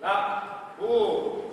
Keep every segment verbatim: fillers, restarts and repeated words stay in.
La U.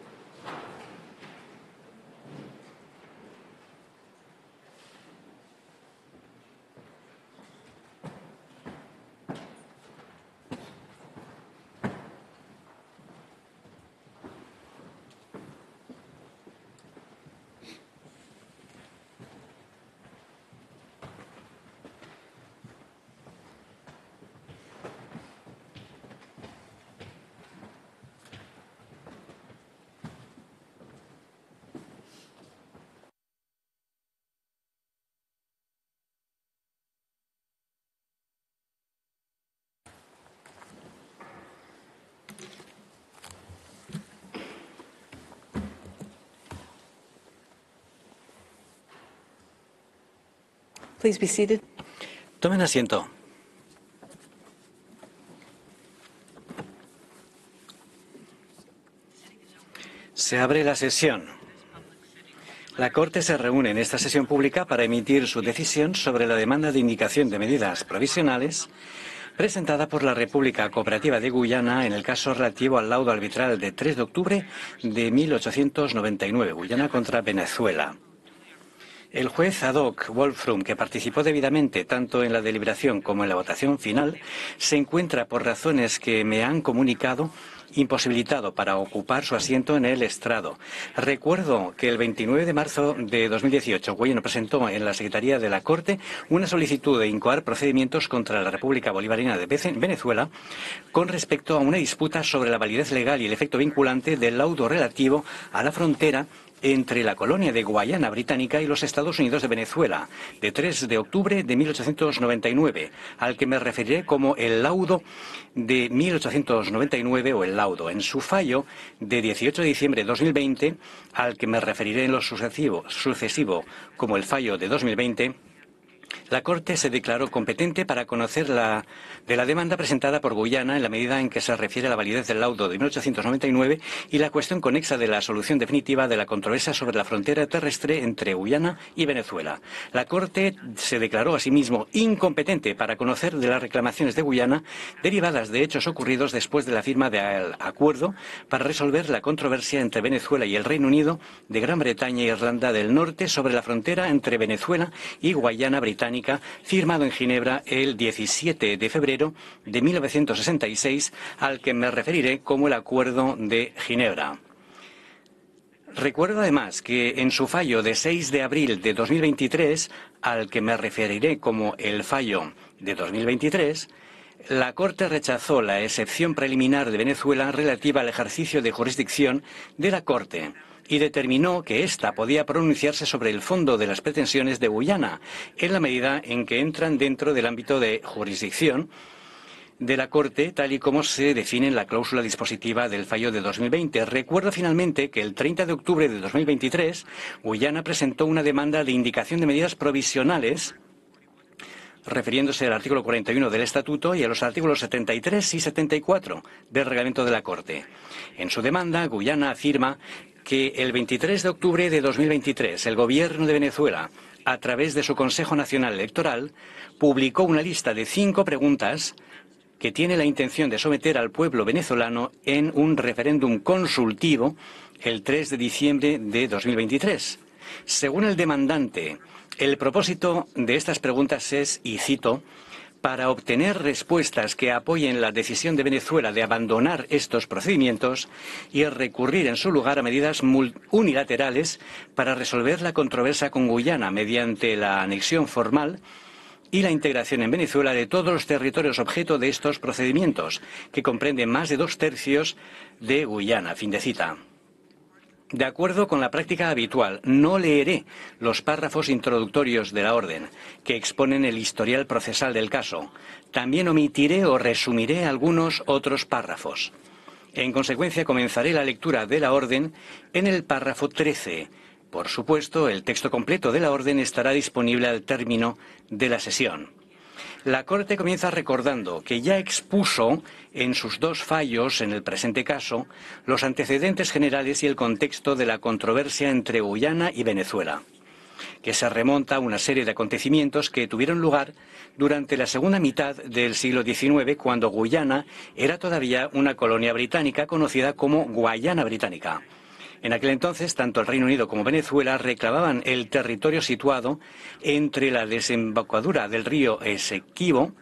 Please be seated. Tomen asiento. Se abre la sesión. La Corte se reúne en esta sesión pública para emitir su decisión sobre la demanda de indicación de medidas provisionales presentada por la República Cooperativa de Guyana en el caso relativo al laudo arbitral de tres de octubre de mil ochocientos noventa y nueve, Guyana contra Venezuela. El juez ad hoc Wolfrum, que participó debidamente tanto en la deliberación como en la votación final, se encuentra, por razones que me han comunicado, imposibilitado para ocupar su asiento en el estrado. Recuerdo que el veintinueve de marzo de dos mil dieciocho, Guyana presentó en la Secretaría de la Corte una solicitud de incoar procedimientos contra la República Bolivariana de Venezuela con respecto a una disputa sobre la validez legal y el efecto vinculante del laudo relativo a la frontera entre la colonia de Guayana Británica y los Estados Unidos de Venezuela, de tres de octubre de mil ochocientos noventa y nueve, al que me referiré como el laudo de mil ochocientos noventa y nueve o el laudo. En su fallo de dieciocho de diciembre de dos mil veinte, al que me referiré en lo sucesivo, sucesivo como el fallo de dos mil veinte, la Corte se declaró competente para conocer la, de la demanda presentada por Guyana en la medida en que se refiere a la validez del laudo de mil ochocientos noventa y nueve y la cuestión conexa de la solución definitiva de la controversia sobre la frontera terrestre entre Guyana y Venezuela. La Corte se declaró asimismo incompetente para conocer de las reclamaciones de Guyana derivadas de hechos ocurridos después de la firma del acuerdo para resolver la controversia entre Venezuela y el Reino Unido de Gran Bretaña e Irlanda del Norte sobre la frontera entre Venezuela y Guayana Británica, firmado en Ginebra el diecisiete de febrero de mil novecientos sesenta y seis, al que me referiré como el Acuerdo de Ginebra. Recuerdo además que en su fallo de seis de abril de dos mil veintitrés, al que me referiré como el fallo de dos mil veintitrés, la Corte rechazó la excepción preliminar de Venezuela relativa al ejercicio de jurisdicción de la Corte y determinó que ésta podía pronunciarse sobre el fondo de las pretensiones de Guyana, en la medida en que entran dentro del ámbito de jurisdicción de la Corte, tal y como se define en la cláusula dispositiva del fallo de dos mil veinte. Recuerdo finalmente que el treinta de octubre de dos mil veintitrés, Guyana presentó una demanda de indicación de medidas provisionales refiriéndose al artículo cuarenta y uno del Estatuto y a los artículos setenta y tres y setenta y cuatro del Reglamento de la Corte. En su demanda, Guyana afirma que el veintitrés de octubre de dos mil veintitrés el Gobierno de Venezuela, a través de su Consejo Nacional Electoral, publicó una lista de cinco preguntas que tiene la intención de someter al pueblo venezolano en un referéndum consultivo el tres de diciembre de dos mil veintitrés. Según el demandante, el propósito de estas preguntas es, y cito, para obtener respuestas que apoyen la decisión de Venezuela de abandonar estos procedimientos y recurrir en su lugar a medidas unilaterales para resolver la controversia con Guyana mediante la anexión formal y la integración en Venezuela de todos los territorios objeto de estos procedimientos, que comprenden más de dos tercios de Guyana. Fin de cita. De acuerdo con la práctica habitual, no leeré los párrafos introductorios de la orden, que exponen el historial procesal del caso. También omitiré o resumiré algunos otros párrafos. En consecuencia, comenzaré la lectura de la orden en el párrafo trece. Por supuesto, el texto completo de la orden estará disponible al término de la sesión. La Corte comienza recordando que ya expuso en sus dos fallos, en el presente caso, los antecedentes generales y el contexto de la controversia entre Guyana y Venezuela. que se remonta a una serie de acontecimientos que tuvieron lugar durante la segunda mitad del siglo diecinueve, cuando Guyana era todavía una colonia británica conocida como Guayana Británica. En aquel entonces, tanto el Reino Unido como Venezuela reclamaban el territorio situado entre la desembocadura del río Esequibo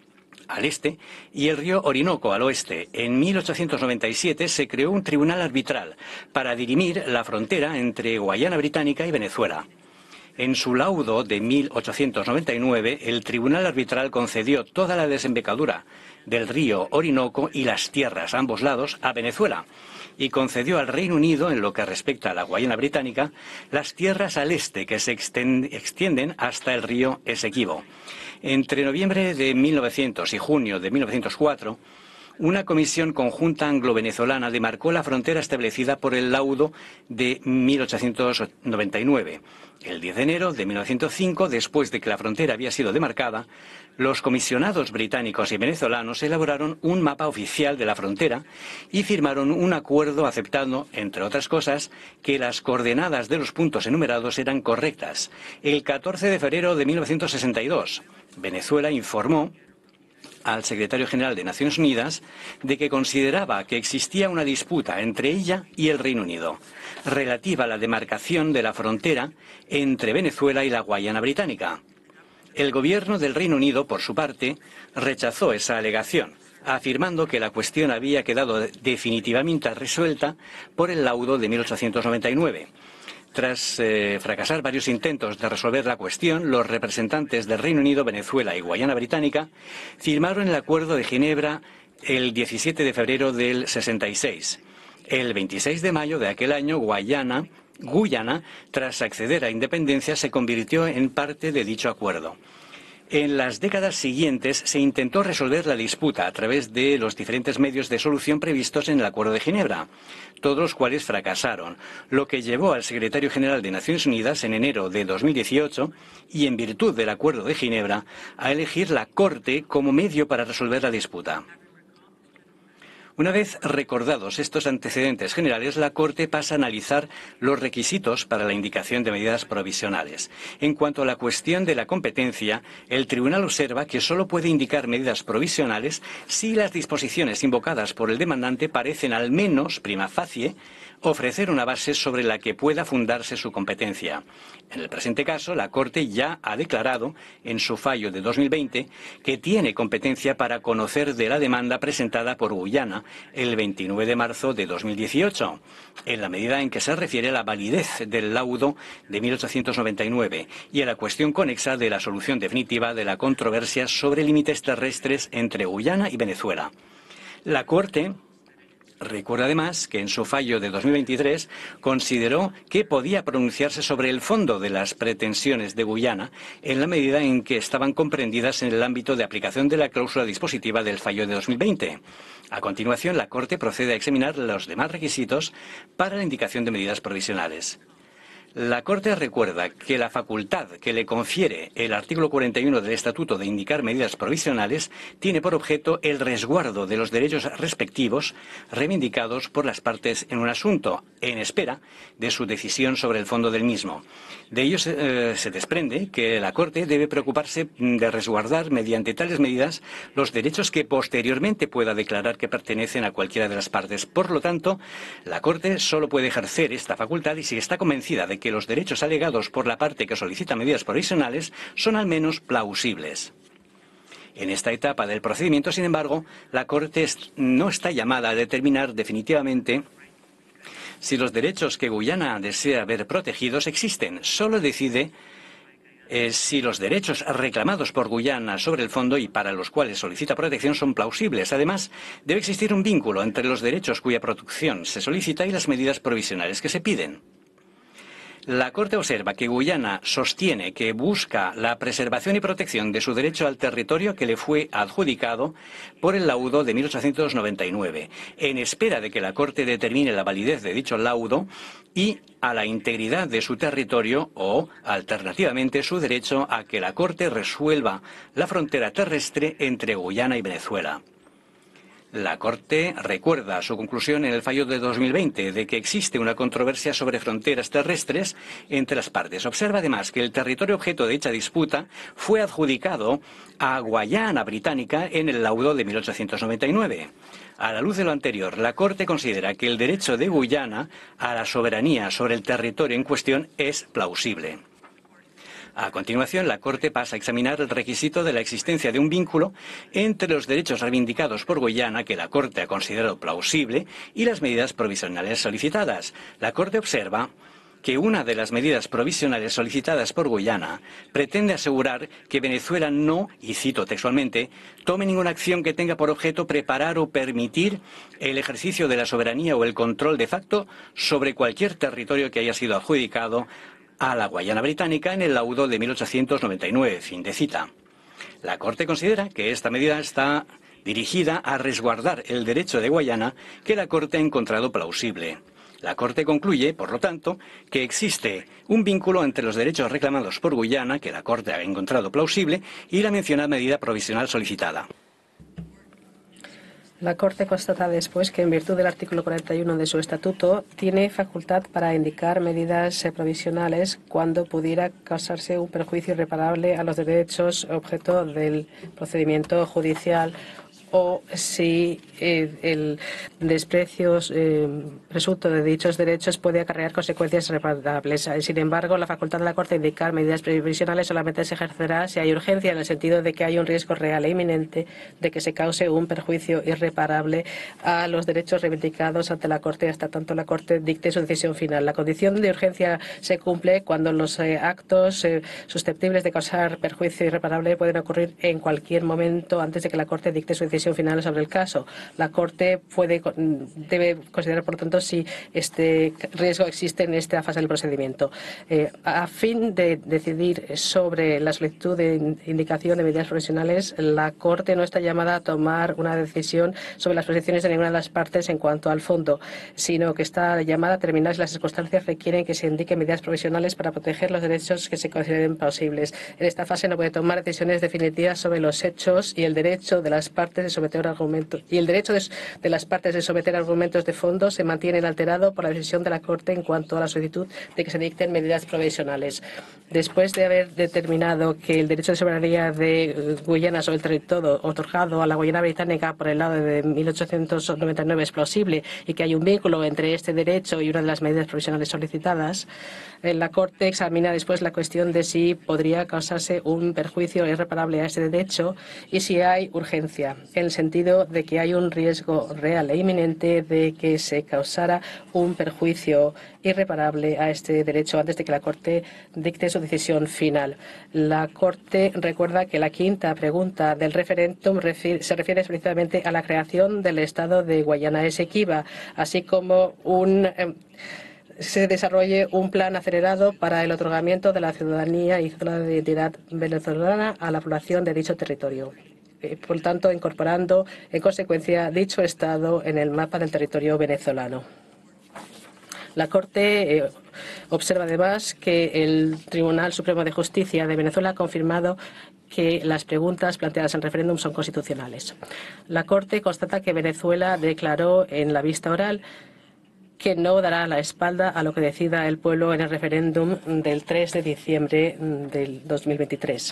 al este y el río Orinoco al oeste. En mil ochocientos noventa y siete se creó un tribunal arbitral para dirimir la frontera entre Guayana Británica y Venezuela. En su laudo de mil ochocientos noventa y nueve, el tribunal arbitral concedió toda la desembocadura del río Orinoco y las tierras a ambos lados a Venezuela, y concedió al Reino Unido, en lo que respecta a la Guayana Británica, las tierras al este que se extienden hasta el río Esequibo. Entre noviembre de mil novecientos y junio de mil novecientos cuatro, una comisión conjunta anglo-venezolana demarcó la frontera establecida por el laudo de mil ochocientos noventa y nueve. El diez de enero de mil novecientos cinco, después de que la frontera había sido demarcada, los comisionados británicos y venezolanos elaboraron un mapa oficial de la frontera y firmaron un acuerdo aceptando, entre otras cosas, que las coordenadas de los puntos enumerados eran correctas. El catorce de febrero de mil novecientos sesenta y dos, Venezuela informó al secretario general de Naciones Unidas de que consideraba que existía una disputa entre ella y el Reino Unido relativa a la demarcación de la frontera entre Venezuela y la Guayana Británica. El gobierno del Reino Unido, por su parte, rechazó esa alegación, afirmando que la cuestión había quedado definitivamente resuelta por el laudo de mil ochocientos noventa y nueve. Tras eh, fracasar varios intentos de resolver la cuestión, los representantes del Reino Unido, Venezuela y Guayana Británica firmaron el Acuerdo de Ginebra el diecisiete de febrero del sesenta y seis. El veintiséis de mayo de aquel año, Guayana, Guyana, tras acceder a independencia, se convirtió en parte de dicho acuerdo. En las décadas siguientes se intentó resolver la disputa a través de los diferentes medios de solución previstos en el Acuerdo de Ginebra, todos los cuales fracasaron, lo que llevó al secretario general de Naciones Unidas en enero de dos mil dieciocho, y en virtud del Acuerdo de Ginebra, a elegir la Corte como medio para resolver la disputa. Una vez recordados estos antecedentes generales, la Corte pasa a analizar los requisitos para la indicación de medidas provisionales. En cuanto a la cuestión de la competencia, el Tribunal observa que solo puede indicar medidas provisionales si las disposiciones invocadas por el demandante parecen, al menos prima facie, ofrecer una base sobre la que pueda fundarse su competencia. En el presente caso, la Corte ya ha declarado, en su fallo de dos mil veinte, que tiene competencia para conocer de la demanda presentada por Guyana el veintinueve de marzo de dos mil dieciocho, en la medida en que se refiere a la validez del laudo de mil ochocientos noventa y nueve y a la cuestión conexa de la solución definitiva de la controversia sobre límites terrestres entre Guyana y Venezuela. La Corte recuerda además que en su fallo de dos mil veintitrés consideró que podía pronunciarse sobre el fondo de las pretensiones de Guyana en la medida en que estaban comprendidas en el ámbito de aplicación de la cláusula dispositiva del fallo de dos mil veinte. A continuación, la Corte procede a examinar los demás requisitos para la indicación de medidas provisionales. La Corte recuerda que la facultad que le confiere el artículo cuarenta y uno del Estatuto de indicar medidas provisionales tiene por objeto el resguardo de los derechos respectivos reivindicados por las partes en un asunto, en espera de su decisión sobre el fondo del mismo. De ello se, eh, se desprende que la Corte debe preocuparse de resguardar mediante tales medidas los derechos que posteriormente pueda declarar que pertenecen a cualquiera de las partes. Por lo tanto, la Corte solo puede ejercer esta facultad y si está convencida de que los derechos alegados por la parte que solicita medidas provisionales son al menos plausibles. En esta etapa del procedimiento, sin embargo, la Corte no está llamada a determinar definitivamente si los derechos que Guyana desea ver protegidos existen. Solo decide eh, si los derechos reclamados por Guyana sobre el fondo y para los cuales solicita protección son plausibles. Además, debe existir un vínculo entre los derechos cuya protección se solicita y las medidas provisionales que se piden. La Corte observa que Guyana sostiene que busca la preservación y protección de su derecho al territorio que le fue adjudicado por el laudo de mil ochocientos noventa y nueve, en espera de que la Corte determine la validez de dicho laudo y a la integridad de su territorio o, alternativamente, su derecho a que la Corte resuelva la frontera terrestre entre Guyana y Venezuela. La Corte recuerda su conclusión en el fallo de dos mil veinte de que existe una controversia sobre fronteras terrestres entre las partes. Observa además que el territorio objeto de dicha disputa fue adjudicado a Guayana Británica en el laudo de mil ochocientos noventa y nueve. A la luz de lo anterior, la Corte considera que el derecho de Guyana a la soberanía sobre el territorio en cuestión es plausible. A continuación, la Corte pasa a examinar el requisito de la existencia de un vínculo entre los derechos reivindicados por Guyana, que la Corte ha considerado plausible, y las medidas provisionales solicitadas. La Corte observa que una de las medidas provisionales solicitadas por Guyana pretende asegurar que Venezuela no, y cito textualmente, tome ninguna acción que tenga por objeto preparar o permitir el ejercicio de la soberanía o el control de facto sobre cualquier territorio que haya sido adjudicado a la Guayana Británica en el laudo de mil ochocientos noventa y nueve. Fin de cita. La Corte considera que esta medida está dirigida a resguardar el derecho de Guayana, que la Corte ha encontrado plausible. La Corte concluye, por lo tanto, que existe un vínculo entre los derechos reclamados por Guyana, que la Corte ha encontrado plausible, y la mencionada medida provisional solicitada. La Corte constata después que, en virtud del artículo cuarenta y uno de su estatuto, tiene facultad para indicar medidas eh, provisionales cuando pudiera causarse un perjuicio irreparable a los derechos objeto del procedimiento judicial o si eh, el desprecio eh, presunto de dichos derechos puede acarrear consecuencias irreparables. Sin embargo, la facultad de la Corte de indicar medidas provisionales solamente se ejercerá si hay urgencia, en el sentido de que hay un riesgo real e inminente de que se cause un perjuicio irreparable a los derechos reivindicados ante la Corte hasta tanto la Corte dicte su decisión final. La condición de urgencia se cumple cuando los eh, actos eh, susceptibles de causar perjuicio irreparable pueden ocurrir en cualquier momento antes de que la Corte dicte su decisión final sobre el caso. La Corte puede, debe considerar, por lo tanto, si este riesgo existe en esta fase del procedimiento. Eh, a fin de decidir sobre la solicitud de indicación de medidas provisionales, la Corte no está llamada a tomar una decisión sobre las posiciones de ninguna de las partes en cuanto al fondo, sino que está llamada a determinar si las circunstancias requieren que se indiquen medidas provisionales para proteger los derechos que se consideren plausibles. En esta fase no puede tomar decisiones definitivas sobre los hechos y el derecho de las partes de someter argumentos y el derecho de, de las partes de someter argumentos de fondo se mantiene inalterado por la decisión de la Corte en cuanto a la solicitud de que se dicten medidas provisionales. Después de haber determinado que el derecho de soberanía de Guyana sobre el territorio otorgado a la Guayana Británica por el lado de mil ochocientos noventa y nueve es plausible y que hay un vínculo entre este derecho y una de las medidas provisionales solicitadas, la Corte examina después la cuestión de si podría causarse un perjuicio irreparable a ese derecho y si hay urgencia, en el sentido de que hay un riesgo real e inminente de que se causara un perjuicio irreparable a este derecho antes de que la Corte dicte su decisión final. La Corte recuerda que la quinta pregunta del referéndum se refiere explícitamente a la creación del Estado de Guayana Esequiba, así como un eh, se desarrolle un plan acelerado para el otorgamiento de la ciudadanía y cédula de identidad venezolana a la población de dicho territorio. Por tanto, incorporando en consecuencia dicho Estado en el mapa del territorio venezolano. La Corte eh, observa además que el Tribunal Supremo de Justicia de Venezuela ha confirmado que las preguntas planteadas en referéndum son constitucionales. La Corte constata que Venezuela declaró en la vista oral que no dará la espalda a lo que decida el pueblo en el referéndum del tres de diciembre del dos mil veintitrés.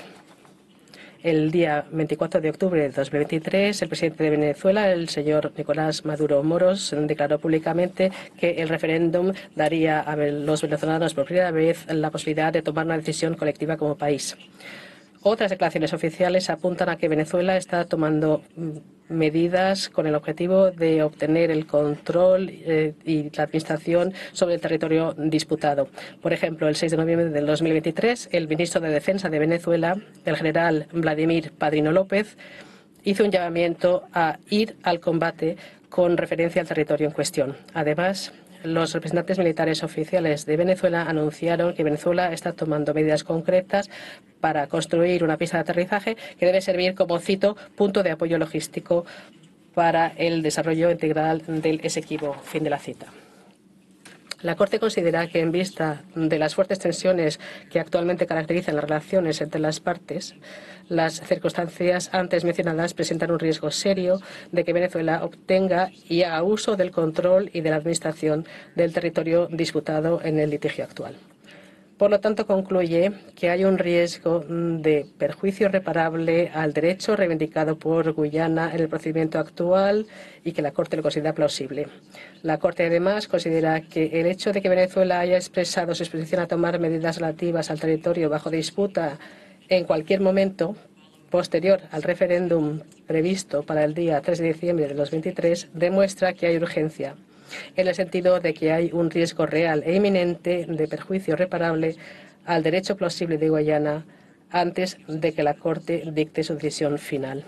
El día veinticuatro de octubre de dos mil veintitrés, el presidente de Venezuela, el señor Nicolás Maduro Moros, declaró públicamente que el referéndum daría a los venezolanos por primera vez la posibilidad de tomar una decisión colectiva como país. Otras declaraciones oficiales apuntan a que Venezuela está tomando medidas con el objetivo de obtener el control eh, y la administración sobre el territorio disputado. Por ejemplo, el seis de noviembre del dos mil veintitrés, el ministro de Defensa de Venezuela, el general Vladimir Padrino López, hizo un llamamiento a ir al combate con referencia al territorio en cuestión. Además, los representantes militares oficiales de Venezuela anunciaron que Venezuela está tomando medidas concretas para construir una pista de aterrizaje que debe servir como, cito, punto de apoyo logístico para el desarrollo integral del Esequibo. Fin de la cita. La Corte considera que, en vista de las fuertes tensiones que actualmente caracterizan las relaciones entre las partes, las circunstancias antes mencionadas presentan un riesgo serio de que Venezuela obtenga y haga uso del control y de la administración del territorio disputado en el litigio actual. Por lo tanto, concluye que hay un riesgo de perjuicio reparable al derecho reivindicado por Guyana en el procedimiento actual y que la Corte lo considera plausible. La Corte, además, considera que el hecho de que Venezuela haya expresado su disposición a tomar medidas relativas al territorio bajo disputa en cualquier momento posterior al referéndum previsto para el día tres de diciembre de dos mil veintitrés demuestra que hay urgencia, en el sentido de que hay un riesgo real e inminente de perjuicio reparable al derecho plausible de Guyana antes de que la Corte dicte su decisión final.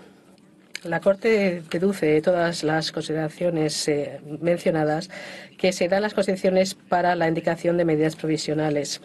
La Corte deduce de todas las consideraciones eh, mencionadas que se dan las condiciones para la indicación de medidas provisionales.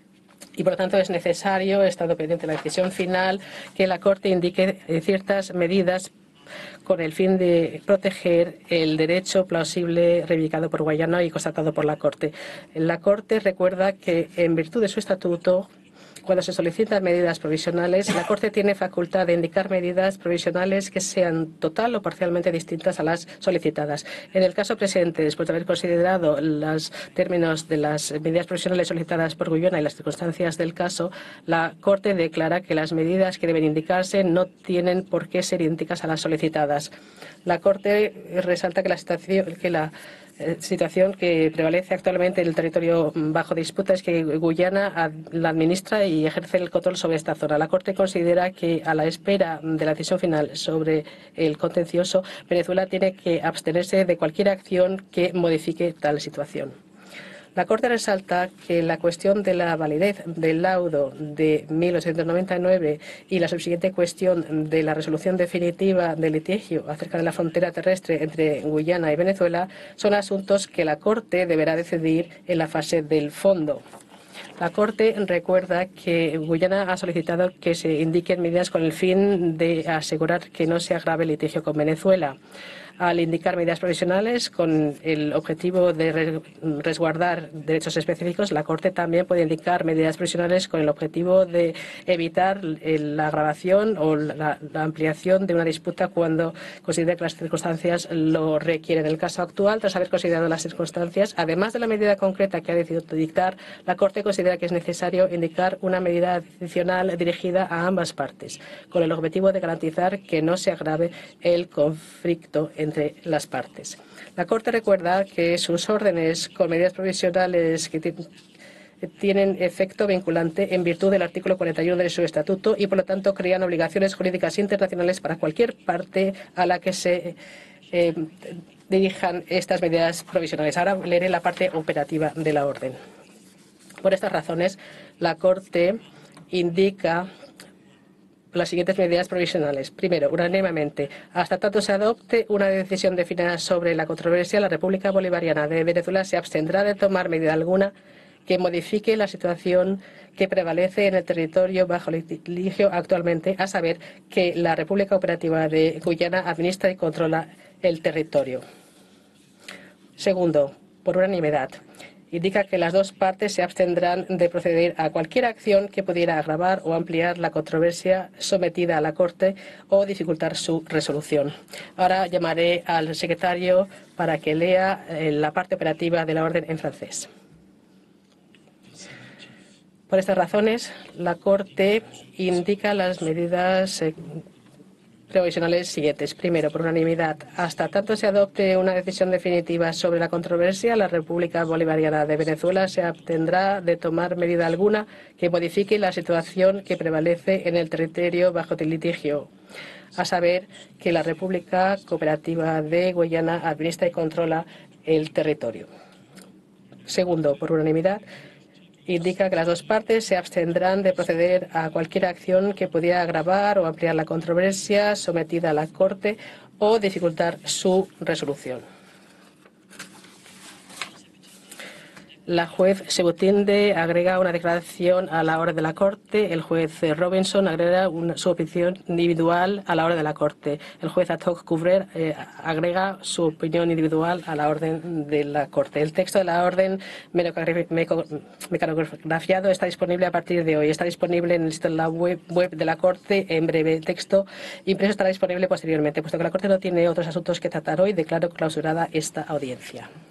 Y, por lo tanto, es necesario, estando pendiente de la decisión final, que la Corte indique eh, ciertas medidas con el fin de proteger el derecho plausible reivindicado por Guyana y constatado por la Corte. La Corte recuerda que, en virtud de su estatuto, cuando se solicitan medidas provisionales, la Corte tiene facultad de indicar medidas provisionales que sean total o parcialmente distintas a las solicitadas. En el caso presente, después de haber considerado los términos de las medidas provisionales solicitadas por Guyana y las circunstancias del caso, la Corte declara que las medidas que deben indicarse no tienen por qué ser idénticas a las solicitadas. La Corte resalta que la situación, que la situación que prevalece actualmente en el territorio bajo disputa es que Guyana la administra y ejerce el control sobre esta zona. La Corte considera que, a la espera de la decisión final sobre el contencioso, Venezuela tiene que abstenerse de cualquier acción que modifique tal situación. La Corte resalta que la cuestión de la validez del laudo de mil ochocientos noventa y nueve y la subsiguiente cuestión de la resolución definitiva del litigio acerca de la frontera terrestre entre Guyana y Venezuela son asuntos que la Corte deberá decidir en la fase del fondo. La Corte recuerda que Guyana ha solicitado que se indiquen medidas con el fin de asegurar que no se agrave el litigio con Venezuela. Al indicar medidas provisionales con el objetivo de resguardar derechos específicos, la Corte también puede indicar medidas provisionales con el objetivo de evitar la agravación o la, la ampliación de una disputa cuando considere que las circunstancias lo requieren. En el caso actual, tras haber considerado las circunstancias, además de la medida concreta que ha decidido dictar, la Corte considera que es necesario indicar una medida adicional dirigida a ambas partes, con el objetivo de garantizar que no se agrave el conflicto entre las partes. La Corte recuerda que sus órdenes con medidas provisionales que tienen efecto vinculante en virtud del artículo cuarenta y uno de su estatuto y, por lo tanto, crean obligaciones jurídicas internacionales para cualquier parte a la que se eh, dirijan estas medidas provisionales. Ahora leeré la parte operativa de la orden. Por estas razones, la Corte indica las siguientes medidas provisionales. Primero, unánimemente, hasta tanto se adopte una decisión definida sobre la controversia, la República Bolivariana de Venezuela se abstendrá de tomar medida alguna que modifique la situación que prevalece en el territorio bajo litigio actualmente, a saber, que la República Operativa de Guyana administra y controla el territorio. Segundo, por unanimidad, indica que las dos partes se abstendrán de proceder a cualquier acción que pudiera agravar o ampliar la controversia sometida a la Corte o dificultar su resolución. Ahora llamaré al secretario para que lea la parte operativa de la orden en francés. Por estas razones, la Corte indica las medidas eh, provisionales siguientes. Primero, por unanimidad, hasta tanto se adopte una decisión definitiva sobre la controversia, la República Bolivariana de Venezuela se abstendrá de tomar medida alguna que modifique la situación que prevalece en el territorio bajo el litigio, a saber, que la República Cooperativa de Guyana administra y controla el territorio. Segundo, por unanimidad, indica que las dos partes se abstendrán de proceder a cualquier acción que pudiera agravar o ampliar la controversia sometida a la Corte o dificultar su resolución. La juez Sebutinde agrega una declaración a la orden de la Corte. El juez Robinson agrega una, su opinión individual a la orden de la Corte. El juez ad hoc Cubrer eh, agrega su opinión individual a la orden de la Corte. El texto de la orden mecanografiado está disponible a partir de hoy. Está disponible en el sitio de la web, web de la Corte en breve. El texto impreso estará disponible posteriormente. Puesto que la Corte no tiene otros asuntos que tratar hoy, declaro clausurada esta audiencia.